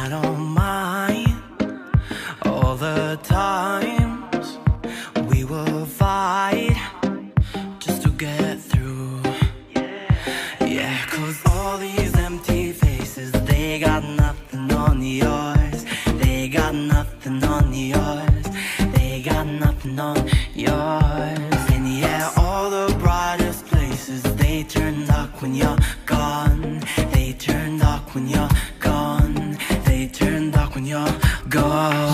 I don't mind all the times we will fight just to get through. Yeah, 'cause all these empty faces, they got nothing on yours. They got nothing on yours. They got nothing on yours. And yeah, all the brightest places, they turn dark when you're gone. They turn dark when you're gone. They turn dark when you're gone.